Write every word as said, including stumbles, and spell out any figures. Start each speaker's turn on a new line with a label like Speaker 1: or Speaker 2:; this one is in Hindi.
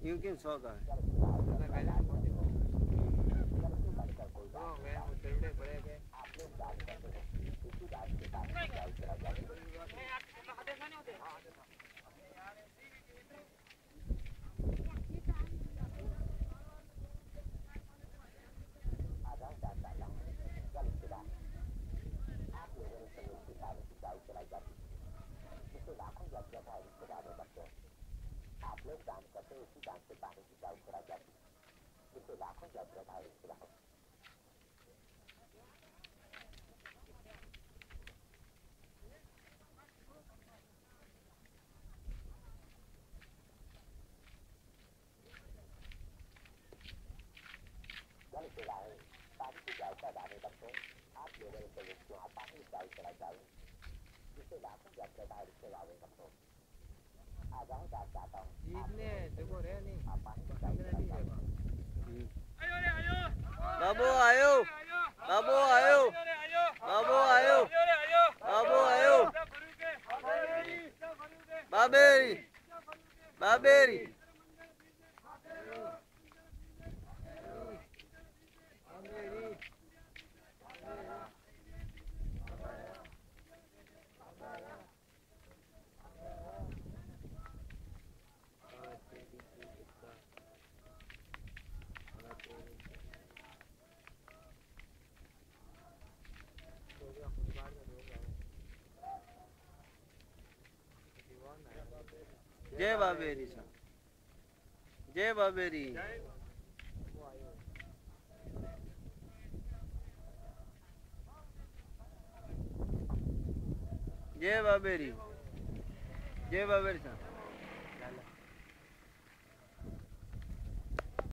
Speaker 1: यूं क्यों सौ का है? बाबू आयो, बाबू आयो, बाबू आयो, बाबू आयो, बाबेरी, बाबेरी। जय बाबेरी सा, जय बाबेरी, जय बाबेरी, जय बाबेरी सा।